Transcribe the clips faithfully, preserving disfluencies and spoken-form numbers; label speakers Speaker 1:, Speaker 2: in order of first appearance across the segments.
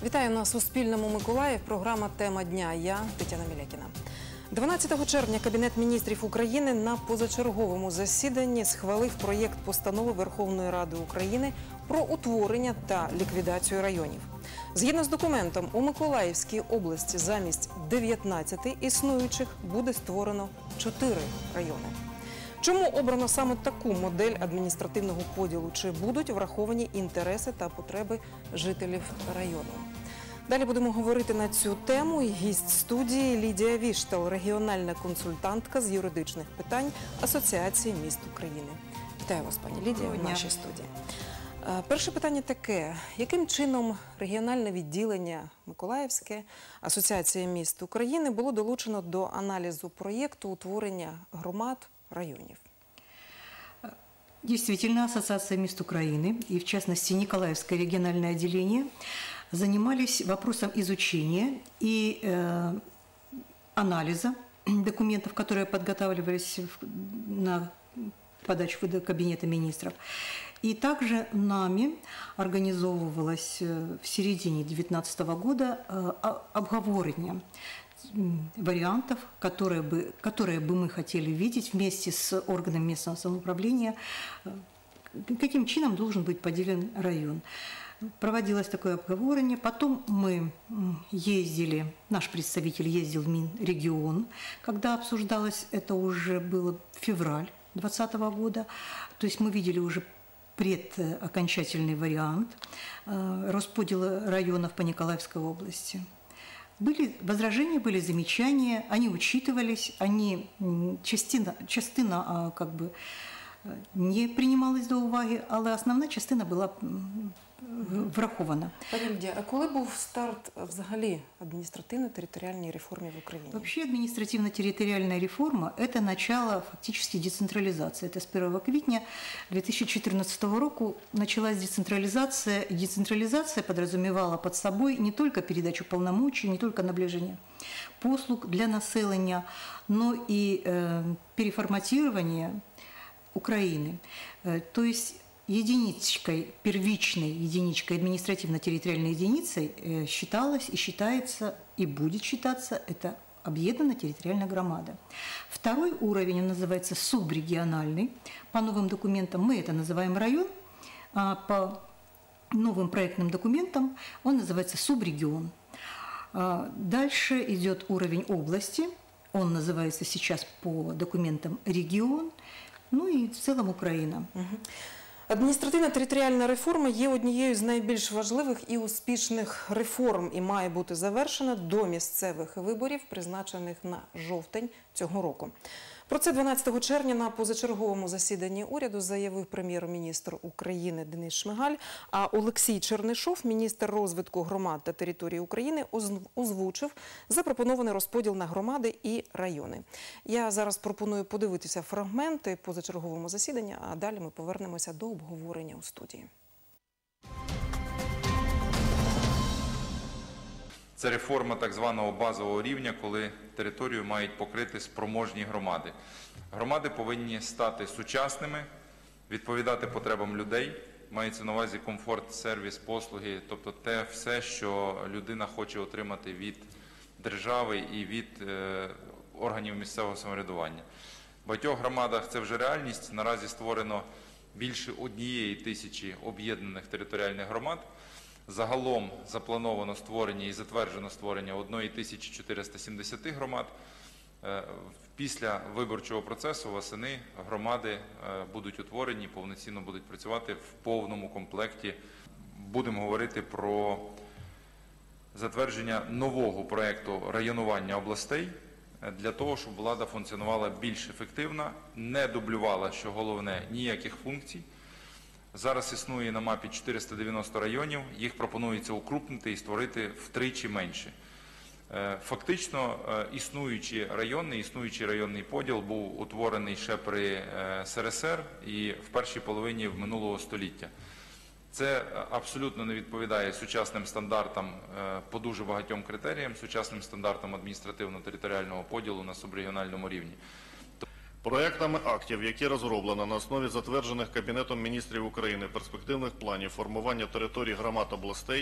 Speaker 1: Вітаю на Суспільному Миколаїв. Програма «Тема дня». Я Тетяна Мілякіна. дванадцятого червня Кабінет міністрів України на позачерговому засіданні схвалив проєкт постанови Верховної Ради України про утворення та ліквідацію районів. Згідно з документом, у Миколаївській області замість дев'ятнадцяти існуючих буде створено чотири райони. Чому обрано саме таку модель адміністративного поділу? Чи будуть враховані інтереси та потреби жителів району? Далі будемо говорити на цю тему. І гість студії Лідія Віштал, регіональна консультантка з юридичних питань Асоціації міст України. Вітаю вас, пані Лідія, в нашій студії. Перше питання таке. Яким чином регіональне відділення Миколаївське Асоціації міст України було долучено до аналізу проєкту утворення громад районов?
Speaker 2: Действительно, Ассоциация мест Украины и, в частности, Николаевское региональное отделение занимались вопросом изучения и э, анализа документов, которые подготавливались на подачу в Кабинета министров. И также нами организовывалось в середине две тысячи девятнадцатого года э, обговорение вариантов, которые бы, которые бы мы хотели видеть вместе с органами местного самоуправления, каким чином должен быть поделен район. Проводилось такое обговорение, потом мы ездили, наш представитель ездил в Минрегион, когда обсуждалось, это уже было февраль двадцатого года, то есть мы видели уже предокончательный вариант расподела районов по Николаевской области. Были возражения, были замечания, они учитывались, они частина, частина как бы не принималась до уваги, але основна частина була врахована.
Speaker 1: Пані Лідія, а коли був старт взагалі административно-территориальной реформы в Украине?
Speaker 2: Вообще административно-территориальная реформа – это начало фактически децентрализации. Это с первого квитня две тысячи четырнадцатого року началась децентрализация. И децентрализация подразумевала под собой не только передачу полномочий, не только наближение послуг для населения, но и э, переформатирование Украины. Э, то есть единичкой, первичной единичкой, административно-территориальной единицей э, считалась и считается, и будет считаться, это объединенно-территориальная громада. Второй уровень, он называется субрегиональный. По новым документам мы это называем район, а по новым проектным документам он называется субрегион. А дальше идет уровень области, он называется сейчас по документам регион, ну и в целом Украина.
Speaker 1: Угу. Адміністративно-територіальна реформа є однією з найбільш важливих і успішних реформ і має бути завершена до місцевих виборів, призначених на жовтень цього року. Про це дванадцятого червня на позачерговому засіданні уряду заявив прем'єр-міністр України Денис Шмигаль, а Олексій Чернишов, міністр розвитку громад та території України, озвучив запропонований розподіл на громади і райони. Я зараз пропоную подивитися фрагменти позачергового засідання, а далі ми повернемося до обговорення у студії.
Speaker 3: Це реформа так званого базового рівня, коли територію мають покрити спроможні громади. Громади повинні стати сучасними, відповідати потребам людей, мається на увазі комфорт, сервіс, послуги, тобто те все, що людина хоче отримати від держави і від е, органів місцевого самоврядування. В багатьох громадах це вже реальність, наразі створено більше однієї тисячі об'єднаних територіальних громад. Загалом заплановано створення і затверджено створення однієї тисячі чотириста сімдесят громад. Після виборчого процесу восени громади будуть утворені, повноцінно будуть працювати в повному комплекті. Будемо говорити про затвердження нового проєкту районування областей для того, щоб влада функціонувала більш ефективно, не дублювала, що головне, ніяких функцій. Зараз існує на мапі чотириста дев'яносто районів, їх пропонується укрупнити і створити втричі менше. Фактично, існуючий районний, існуючий районний поділ був утворений ще при ес ер ес ер і в першій половині минулого століття. Це абсолютно не відповідає сучасним стандартам по дуже багатьом критеріям, сучасним стандартам адміністративно-територіального поділу на субрегіональному рівні.
Speaker 4: Проектами актів, які розроблено на основі затверджених Кабінетом міністрів України перспективних планів формування територій громад областей,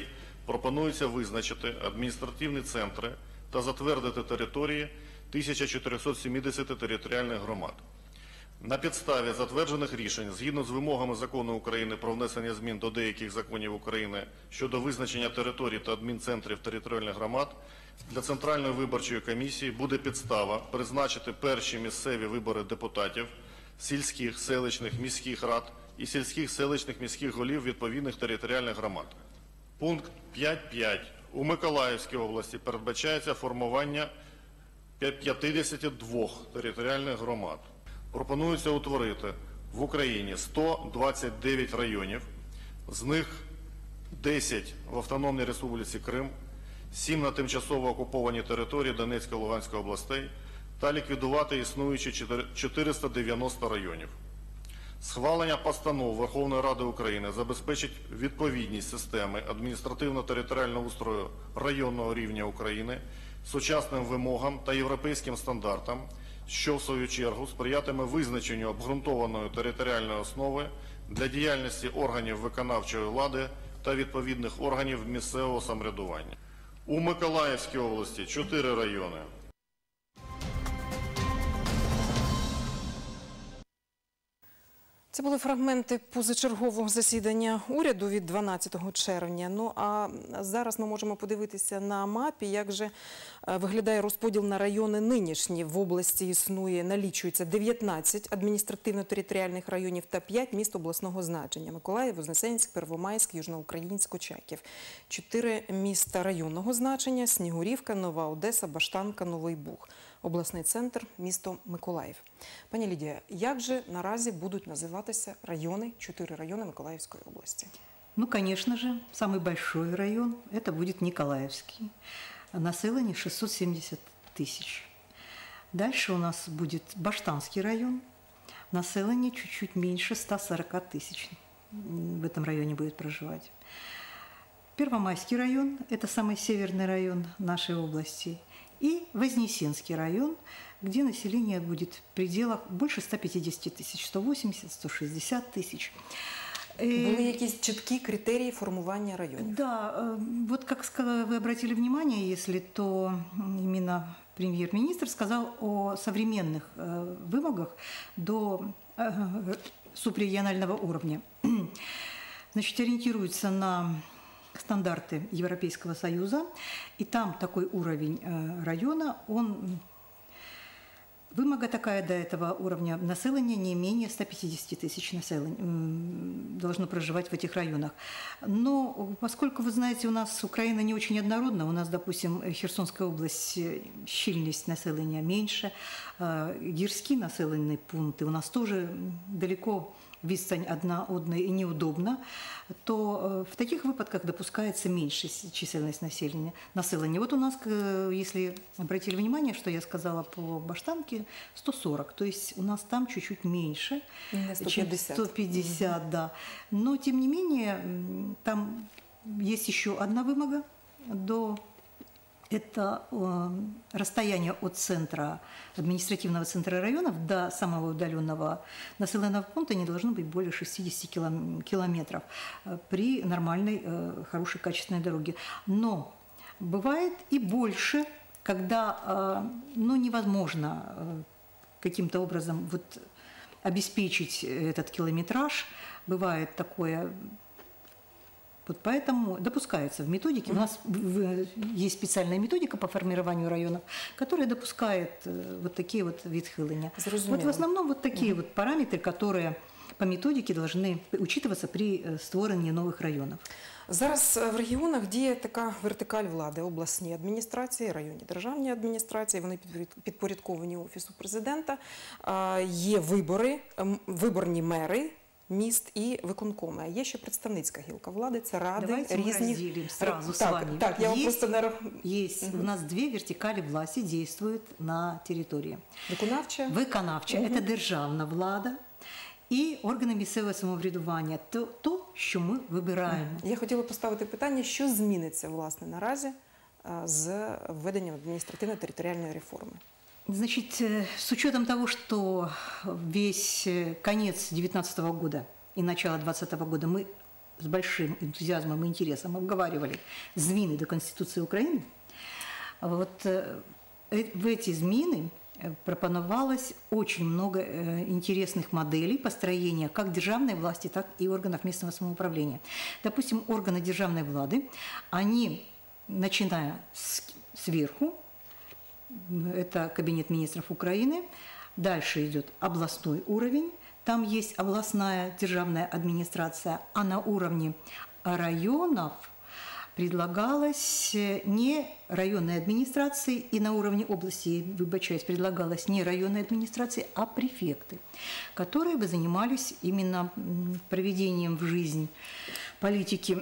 Speaker 4: пропонується визначити адміністративні центри та затвердити території тисяча чотириста сімдесят територіальних громад. На підставі затверджених рішень, згідно з вимогами Закону України про внесення змін до деяких законів України щодо визначення територій та адмінцентрів територіальних громад, для Центральної виборчої комісії буде підстава призначити перші місцеві вибори депутатів сільських, селищних, міських рад і сільських, селищних, міських голів відповідних територіальних громад. Пункт п'ять п'ять. У Миколаївській області передбачається формування п'ятдесят два територіальних громад. Пропонується утворити в Україні сто двадцять дев'ять районів, з них десять в Автономній Республіці Крим, сім на тимчасово окупованій території Донецької та Луганської областей та ліквідувати існуючі чотириста дев'яносто районів. Схвалення постанов Верховної Ради України забезпечить відповідність системи адміністративно-територіального устрою районного рівня України сучасним вимогам та європейським стандартам, що в свою чергу сприятиме визначенню обґрунтованої територіальної основи для діяльності органів виконавчої влади та відповідних органів місцевого самоврядування. У Миколаївській області чотири райони.
Speaker 1: Це були фрагменти позачергового засідання уряду від дванадцятого червня. Ну а зараз ми можемо подивитися на мапі, як же виглядає розподіл на райони нинішні. В області існує, налічується дев'ятнадцять адміністративно-територіальних районів та п'ять міст обласного значення. Миколаїв, Вознесенськ, Первомайськ, Южноукраїнськ, Очаків. Чотири міста районного значення – Снігурівка, Нова Одеса, Баштанка, Новий Буг. Обласний центр – місто Миколаїв. Пані Лідія, як же наразі будуть називатися райони, чотири райони Миколаївської області?
Speaker 2: Ну, конечно же, самый большой район – это будет Николаевский. Население шестьсот семьдесят тысяч. Дальше у нас будет Баштанский район. Население чуть-чуть меньше ста сорока тысяч в этом районе будет проживать. Первомайский район – это самый северный район нашей области. И Вознесенский район, где население будет в пределах больше ста пятидесяти тысяч, сто восемьдесят — сто шестьдесят тысяч.
Speaker 1: Були якісь чіткі критерії формування районів?
Speaker 2: Да, вот как вы обратили внимание, если то именно премьер-министр сказал о современных вымогах до субрегионального уровня. Значит, ориентируется на стандарты Европейского Союза, и там такой уровень района, он, вымога такая до этого уровня населения не менее ста пятидесяти тысяч населения должно проживать в этих районах. Но поскольку, вы знаете, у нас Украина не очень однородна, у нас, допустим, Херсонская область, щільність населения меньше, гірські населенные пункты у нас тоже далеко відстань одна одной и неудобно, то в таких выпадках допускается меньшая численность населения. населения. Вот у нас, если обратили внимание, что я сказала по Баштанке, сто сорок, то есть у нас там чуть-чуть меньше,
Speaker 1: сто пятьдесят.
Speaker 2: сто пятьдесят, mm-hmm. да. Но, тем не менее, там есть еще одна вымога до... Это э, расстояние от центра, административного центра районов до самого удаленного населенного пункта не должно быть более шестидесяти километров э, при нормальной, э, хорошей, качественной дороге. Но бывает и больше, когда э, ну, невозможно э, каким-то образом вот, обеспечить этот километраж. Бывает такое... Вот поэтому допускается в методике, у нас есть специальная методика по формированию районов, которая допускает вот такие вот відхилення. Вот в основном вот такие вот параметры, которые по методике должны учитываться при створенні нових районів.
Speaker 1: Зараз в регіонах діє така вертикаль влади: обласні адміністрації, районні державні адміністрації, вони підпорядковані Офісу президента, є вибори, виборні мери міст і виконкоми. А є ще представницька гілка влади, це ради.
Speaker 2: Давайте
Speaker 1: різні...
Speaker 2: мы разделим сразу с
Speaker 1: так,
Speaker 2: вами.
Speaker 1: Так, я
Speaker 2: есть,
Speaker 1: вам просто не...
Speaker 2: Есть. Угу. У нас две вертикали власти действуют на территории.
Speaker 1: Виконавча?
Speaker 2: Виконавча. Угу. Это державна влада і органи місцевого самоврядування. То, то, що ми вибираємо.
Speaker 1: Я хотіла поставити питання, що зміниться, власне, наразі з введенням адміністративно-територіальної реформи?
Speaker 2: Значит, с учетом того, что весь конец две тысячи девятнадцатого года и начало две тысячи двадцатого года мы с большим энтузиазмом и интересом обговаривали змины до Конституции Украины, вот э, в эти змины пропоновалось очень много э, интересных моделей построения как державной власти, так и органов местного самоуправления. Допустим, органы державной власти, они, начиная с, сверху, это Кабинет министров Украины, дальше идет областной уровень, там есть областная державная администрация, а на уровне районов предлагалось не районной администрации, и на уровне области, выбачаюсь, предлагалось не районной администрации, а префекты, которые бы занимались именно проведением в жизнь политики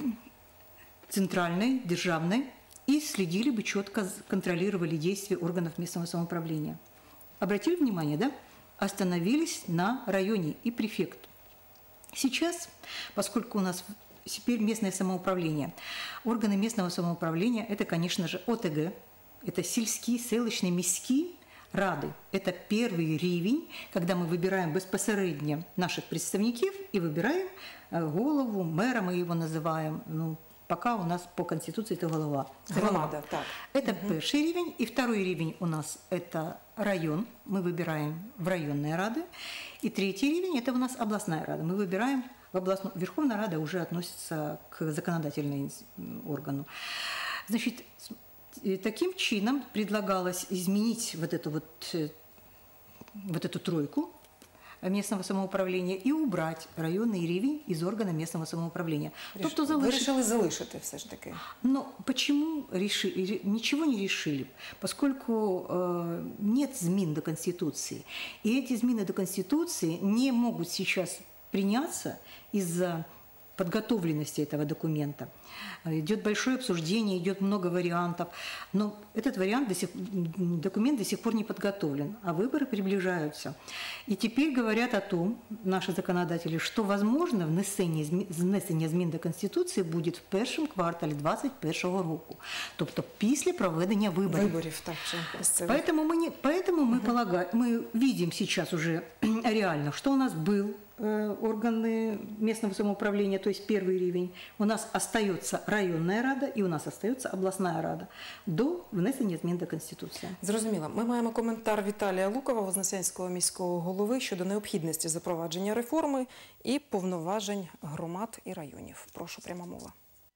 Speaker 2: центральной, державной, и следили бы, четко контролировали действия органов местного самоуправления. Обратили внимание, да? Остановились на районе и префект. Сейчас, поскольку у нас теперь местное самоуправление, органы местного самоуправления – это, конечно же, ОТГ, это сельские, селищные, міські рады. Это первый рівень, когда мы выбираем безпосередньо наших представников и выбираем голову, мэра мы его называем, ну, пока у нас по Конституции это голова.
Speaker 1: Громада, так.
Speaker 2: Это угу. Первый рівень. И второй рівень у нас это район. Мы выбираем в районные рады. И третий рівень это у нас областная рада. Мы выбираем в областную. Верховная Рада уже относится к законодательному органу. Значит, таким чином предлагалось изменить вот эту вот, вот эту тройку местного самоуправления и убрать районный рівень из органа местного самоуправления.
Speaker 1: Реш... Тобто залишити... Вы решили залишити все ж таки?
Speaker 2: Но почему решили? Ничего не решили, поскольку э, нет змин до Конституции. И эти змины до Конституции не могут сейчас приняться из-за подготовленности этого документа. Идет большое обсуждение, идет много вариантов, но этот вариант до сих, документ до сих пор не подготовлен, а выборы приближаются. И теперь говорят о том, наши законодатели, что, возможно, внесення змін до Конституції буде в першому кварталі двадцять першого року, тобто після проведення виборів.
Speaker 1: Выборов, так же.
Speaker 2: Поэтому мы, не, поэтому мы, угу. полагаем, мы видим сейчас уже реально, что у нас был органы местного самоуправления, то есть первый рівень, у нас остается районная рада и у нас остается областная рада до внесення змін до Конституції.
Speaker 1: Зрозуміло. Ми маємо коментар Віталія Лукова, Вознесенського міського голови, щодо необхідності запровадження реформи і повноважень громад і районів. Прошу, пряма мова.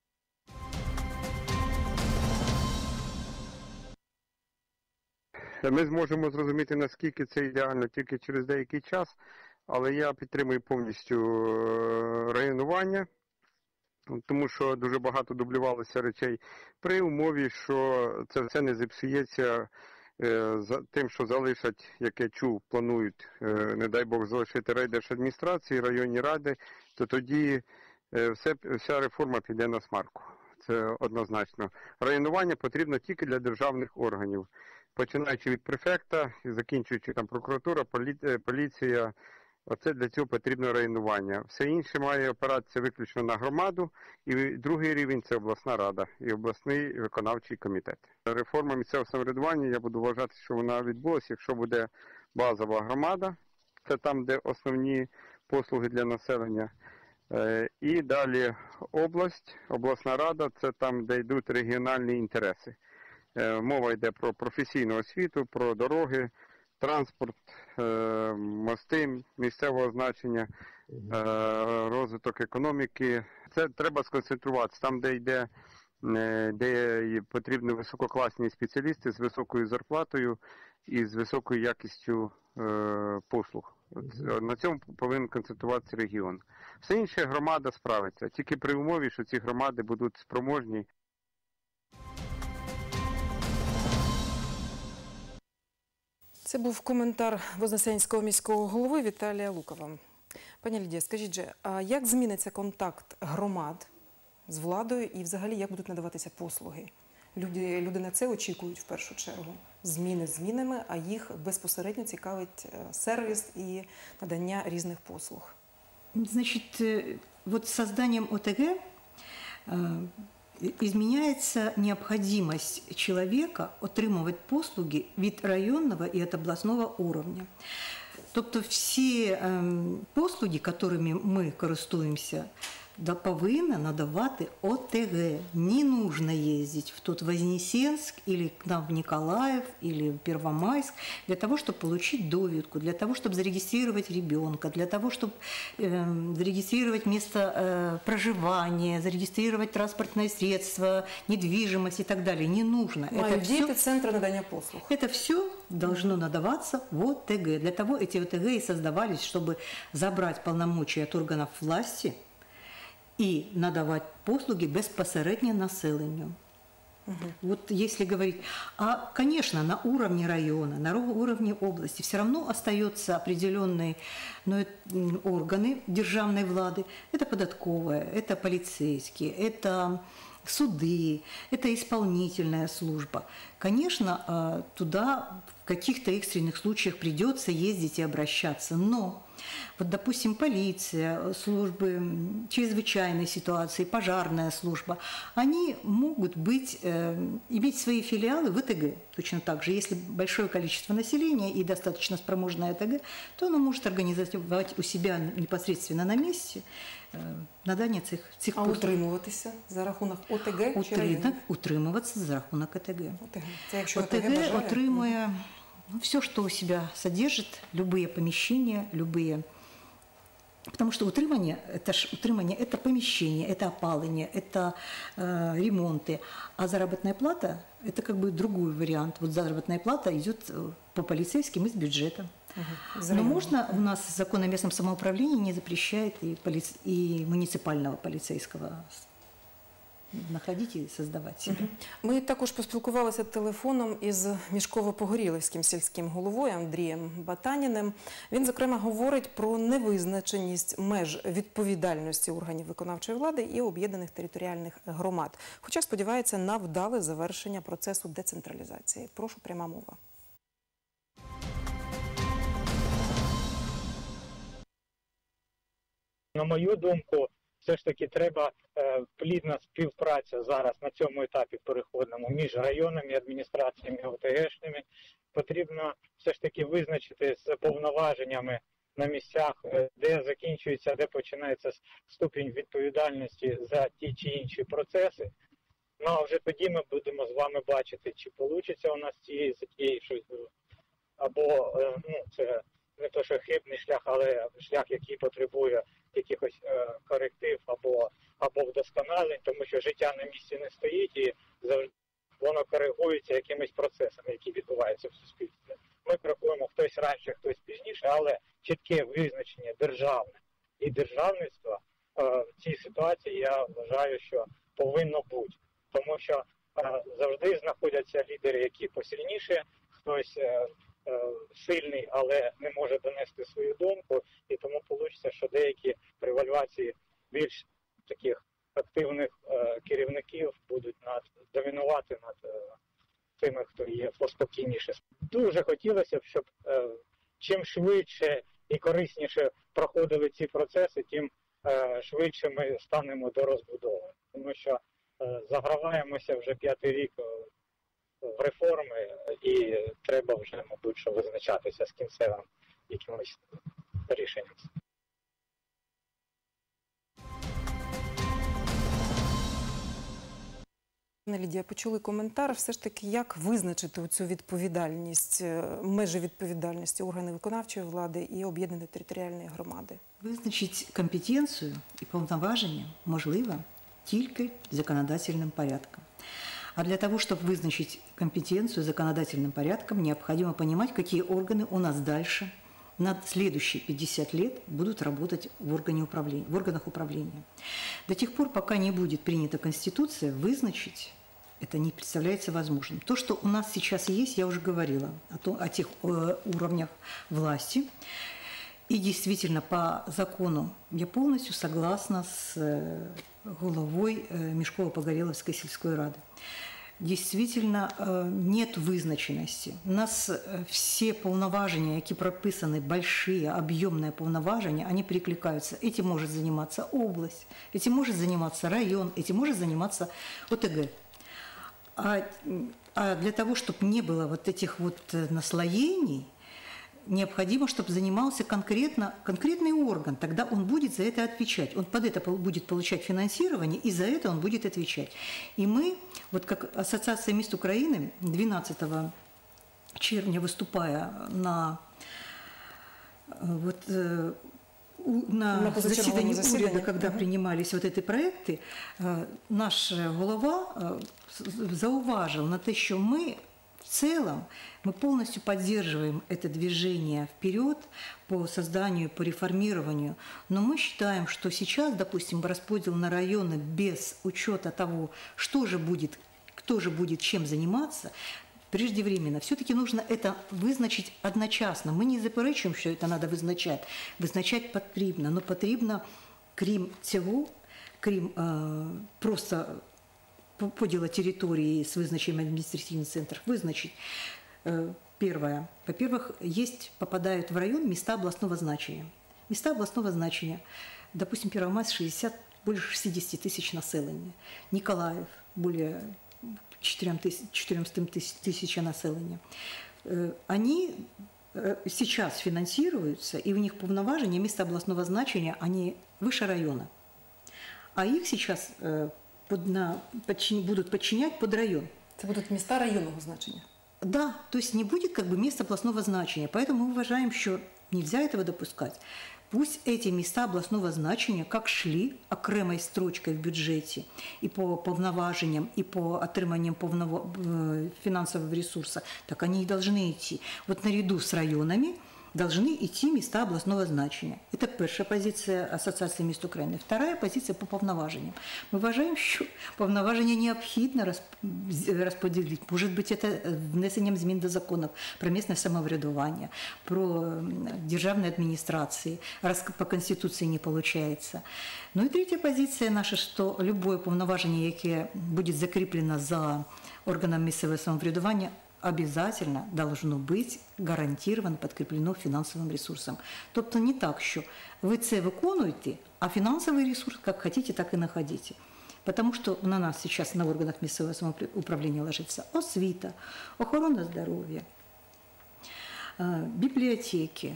Speaker 5: Ми зможемо зрозуміти, наскільки це ідеально тільки через деякий час, але я підтримую повністю районування, тому що дуже багато дублювалося речей при умові, що це все не зіпсується тим, що залишать, як я чув, планують, не дай Бог, залишити райдержадміністрації, районні ради, то тоді все, вся реформа піде на смарку. Це однозначно. Районування потрібно тільки для державних органів, починаючи від префекта і закінчуючи там прокуратура, полі... поліція. Оце для цього потрібно районування. Все інше має опиратися виключно на громаду, і другий рівень – це обласна рада і обласний виконавчий комітет. Реформа місцевого самоврядування, я буду вважати, що вона відбулася, якщо буде базова громада, це там, де основні послуги для населення, і далі область, обласна рада – це там, де йдуть регіональні інтереси. Мова йде про професійну освіту, про дороги, транспорт, мости місцевого значення, розвиток економіки. Це треба сконцентруватися там, де йде, де потрібні висококласні спеціалісти з високою зарплатою і з високою якістю послуг. На цьому повинен концентруватися регіон. Все інше громада справиться, тільки при умові, що ці громади будуть спроможні.
Speaker 1: Це був коментар Вознесенського міського голови Віталія Лукова. Пані Лідія, скажіть же, а як зміниться контакт громад з владою і взагалі як будуть надаватися послуги? Люди, люди на це очікують в першу чергу. Зміни змінами, а їх безпосередньо цікавить сервіс і надання різних послуг.
Speaker 2: Значит, вот с созданием ОТГ изменяется необходимость человека отримувати послуги від районного і від обласного уровня. Тобто всі послуги, которыми ми користуємося, да повинна надавати О Т Г. Не нужно ездить в тот Вознесенск или к нам в Николаев или в Первомайск для того, чтобы получить довідку, для того, чтобы зарегистрировать ребенка, для того, чтобы э, зарегистрировать место э, проживания, зарегистрировать транспортное средство, недвижимость и так далее. Не нужно.
Speaker 1: Мають
Speaker 2: Это
Speaker 1: діяти
Speaker 2: всё-
Speaker 1: центри надання послуг.
Speaker 2: это все должно надаваться в О Т Г. Для того эти О Т Г и создавались, чтобы забрать полномочия от органов власти и надавать послуги безпосередньо населению. Вот если говорить, а, конечно, на уровне района, на уровне области все равно остаются определенные, ну, э, м, органы державной влады. Это податковая, это полицейские, это суды, это исполнительная служба. Конечно, э, туда в каких-то экстренных случаях придется ездить и обращаться, но вот, допустим, полиция, службы м, чрезвычайной ситуации, пожарная служба, они могут быть, э, иметь свои филиалы в О Т Г. Точно так же, если большое количество населения и достаточно спроможное О Т Г, то оно может организовать у себя непосредственно на месте э, надання цих, цих
Speaker 1: А
Speaker 2: послуг.
Speaker 1: утримуватися за рахунок О Т Г чи
Speaker 2: Утримати,
Speaker 1: районів?
Speaker 2: утримуватися за рахунок О Т Г.
Speaker 1: О Т Г. Це якщо
Speaker 2: О
Speaker 1: О Т
Speaker 2: Т
Speaker 1: Г
Speaker 2: Г
Speaker 1: бажає.
Speaker 2: отримує ну, все, что у себя содержит, любые помещения, любые. Потому что утримание, это ж утримание, это помещение, это опаление, это э, ремонты. А заработная плата, это как бы другой вариант. Вот заработная плата идет э, по полицейским из бюджета.
Speaker 1: Мгм. З
Speaker 2: Но
Speaker 1: району.
Speaker 2: можно, у нас закон о местном самоуправлении не запрещает и, полиц... и муниципального полицейского находить и создавать себе.
Speaker 1: Ми також поспілкувалися телефоном із Мішково-Погорілівським сільським головою Андрієм Батаніним. Він, зокрема, говорить про невизначеність меж відповідальності органів виконавчої влади і об'єднаних територіальних громад. Хоча сподівається на вдале завершення процесу децентралізації. Прошу, пряма мова.
Speaker 6: На мою думку, все ж таки треба е, плідна співпраця зараз на цьому етапі переходному між районними адміністраціями і О Т Гшними. Потрібно все ж таки визначити з повноваженнями на місцях, е, де закінчується, де починається ступінь відповідальності за ті чи інші процеси. Ну а вже тоді ми будемо з вами бачити, чи вийде у нас цієї затії щось, або е, ну, це не то, що хибний шлях, але шлях, який потребує якихось е, коректив або, або вдосконалень, тому що життя на місці не стоїть і завжди воно коригується якимись процесами, які відбуваються в суспільстві. Ми крокуємо хтось раніше, хтось пізніше, але чітке визначення державне і державництва е, в цій ситуації, я вважаю, що повинно бути. Тому що е, завжди знаходяться лідери, які посильніше, хтось е, е, сильний, але не може донести свою думку, і тому вийде, що деякі превалюації більш таких активних е, керівників будуть над, домінувати над е, тими, хто є поспокійніше. Дуже хотілося б, щоб е, чим швидше і корисніше проходили ці процеси, тим е, швидше ми станемо до розбудови. Тому що е, заграваємося вже п'ятий рік в реформи, і треба вже, мабуть, що визначатися з кінцевим якимось рішенням.
Speaker 1: Пане Лідія, почули коментар. Все ж таки, як визначити цю відповідальність, е, межі відповідальності органів виконавчої влади і об'єднаної територіальної громади?
Speaker 2: Визначить компетенцію і повноваження можливо тільки законодательным порядком. А для того, чтобы вызначить компетенцию законодательным порядком, необходимо понимать, какие органы у нас дальше на следующие пятьдесят лет будут работать в, органе управления, в органах управления. До тех пор, пока не будет принята Конституция, вызначить это не представляется возможным. То, что у нас сейчас есть, я уже говорила о, том, о тех э, уровнях власти. И действительно, по закону я полностью согласна с э, головой э, Мішково-Погорілівської сільської рады. Действительно, э, нет вызначенности. У нас э, все полноважения, які прописаны, большие, объемные полноважения, они перекликаются. Этим может заниматься область, этим может заниматься район, этим может заниматься О Т Г. А, а для того, чтобы не было вот этих вот наслоений, необходимо, чтобы занимался конкретно, конкретный орган, тогда он будет за это отвечать. Он под это будет получать финансирование, и за это он будет отвечать. И мы, вот как Ассоциация мест Украины, двенадцатого червня, выступая на, вот, на,
Speaker 1: на
Speaker 2: заседании
Speaker 1: заседании.
Speaker 2: уряда, когда
Speaker 1: угу.
Speaker 2: принимались вот эти проекты, наш голова зауважил на то, что мы в целом мы полностью поддерживаем это движение вперед по созданию, по реформированию, но мы считаем, что сейчас, допустим, расподел на районы без учета того, что же будет, кто же будет чем заниматься, преждевременно. Все-таки нужно это вызначить одночасно. Мы не заперечуємо, що це треба визначати. Визначати потрібно, но потрібно, крім цього, крім е, просто поділа території з визначенням адміністративних центрів, визначить. Э, первое. Во-первых, есть, попадают в район места областного значения. Места областного значения. Допустим, Первомайск шестьдесят, больше шестьдесят тысяч населения. Николаев более четыреста тысяч населения. Э, они э, сейчас финансируются, и у них повноважения места областного значения, они выше района. А их сейчас э, под, на, подчин, будут подчинять под район.
Speaker 1: Это будут места районного значения?
Speaker 2: Да, то есть не будет как бы места областного значения. Поэтому мы уважаем, что нельзя этого допускать. Пусть эти места областного значения, как шли окремой строчкой в бюджете и по повноважениям, и по отриманням повного, финансового ресурса, так они и должны идти. Вот наряду с районами должны идти места областного значения. Это первая позиция Ассоциации мест України. Вторая позиция по повноваженням. Ми вважаємо, що повноваження необхідно розподілити. Може бути, це внесенням змін до законів про місцеве самоврядування, про державні адміністрації, раз по Конституції не виходить. Ну і третя позиція наша, що любое повноваження, яке буде закріплено за органом місцевого самоврядування, обязательно должно быть гарантировано, подкреплено фінансовим ресурсом. Тобто не так, що ви це виконуєте, а фінансовий ресурс, як хотите, так і знаходите. Потому что на нас сейчас на органах місцевого самоуправління ложится освіта, охорона здоров'я, библиотеки,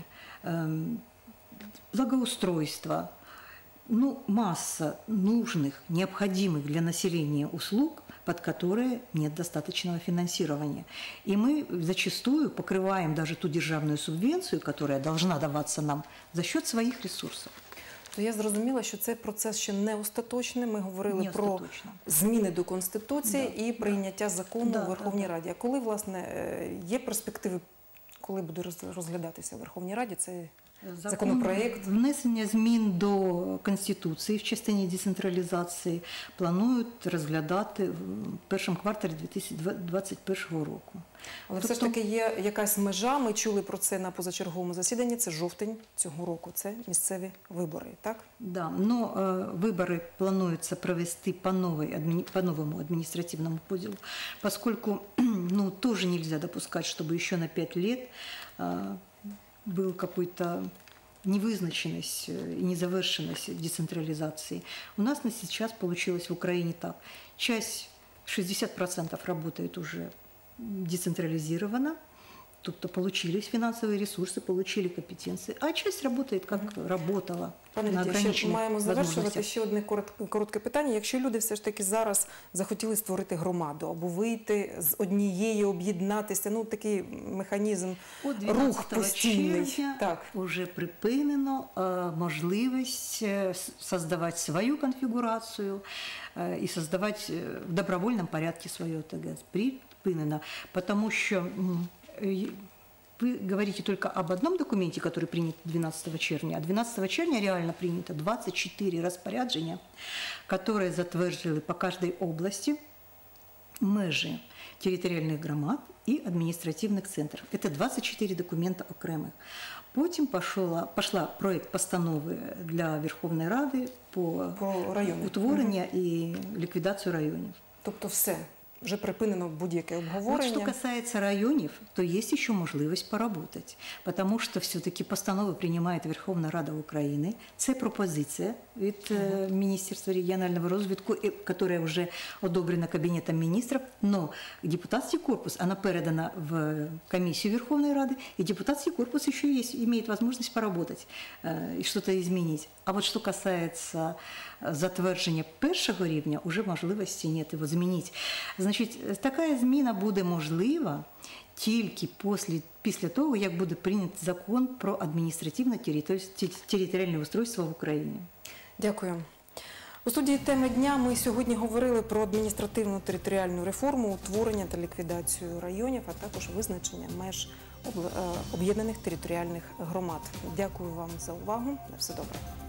Speaker 2: благоустройство, ну, масса нужных, необходимых для населения услуг, под которые нет достаточного финансирования. И мы зачастую покрываем даже ту державную субвенцию, которая должна даваться нам, за счет своих ресурсов.
Speaker 1: То я зрозуміла, що цей процес ще не остаточний. Ми говорили
Speaker 2: Не
Speaker 1: про
Speaker 2: остаточно.
Speaker 1: зміни до Конституції
Speaker 2: Да,
Speaker 1: і прийняття закону
Speaker 2: да,
Speaker 1: у Верховній
Speaker 2: да, да.
Speaker 1: Раді. А коли, власне, є перспективи, коли буде розглядатися в Верховній Раді цей законопроект?
Speaker 2: Внесення змін до Конституції в частині децентралізації планують розглядати в першому кварталі дві тисячі двадцять першого року.
Speaker 1: Але все ж таки є якась межа, ми чули про це на позачерговому засіданні, це жовтень цього року, це місцеві вибори, так?
Speaker 2: Да, но э, выборы плануется провести по, новой, админи, по новому административному поділу, поскольку ну, тоже нельзя допускать, чтобы еще на пять лет э, был какой-то невызначенность и незавершенность децентрализации. У нас на сейчас получилось в Украине так. Часть, шестьдесят процентов работает уже децентрализировано, тобто получились финансовые ресурсы, получили компетенции, а часть работает, как работала.
Speaker 1: Пане
Speaker 2: на
Speaker 1: Лідія, ще
Speaker 2: ограничених
Speaker 1: маємо завершувати.
Speaker 2: возможностях.
Speaker 1: Ще одне коротке, коротке питання. Якщо люди все ж таки зараз захотіли створити громаду або вийти з однієї, об'єднатися, ну такий механізм, рух постійний.
Speaker 2: Червня
Speaker 1: Так.
Speaker 2: уже припинено е, можливість е, создавати свою конфігурацію е, і создавати е, в добровольному порядку свою ОТГ. Припинено, потому що м, е, вы говорите только об одном документе, который принят двенадцатого червня, а двенадцатого червня реально принято двадцать четыре распоряджения, которые затвердили по каждой области межи територіальних громад і адміністративних центрів. Це двадцять чотири документа окремих. Потім пошла, пошла проект постанови для Верховної Ради по
Speaker 1: Про райони.
Speaker 2: утворення і ліквідацію районів.
Speaker 1: Тобто все. вже припинено будь-яке
Speaker 2: Вот
Speaker 1: обговорення.
Speaker 2: что касается районов, то есть еще возможность поработать, потому что все-таки постановы принимает Верховна Рада України. Це пропозиція від э, Міністерства регіонального розвитку, і- которая вже одобрена Кабінетом міністрів, но депутатский корпус, она передана в комиссию Верховной Рады, и депутатский корпус еще есть, имеет возможность поработать э, и что-то изменить. А вот что касается э, затвердження першого рівня, уже можливості нет його змінити. Значить, така зміна буде можлива тільки після, після того, як буде прийнятий закон про адміністративно-територіальне устройство в Україні.
Speaker 1: Дякую. У студії «Тема дня» ми сьогодні говорили про адміністративну територіальну реформу, утворення та ліквідацію районів, а також визначення меж об'єднаних територіальних громад. Дякую вам за увагу. На все добре.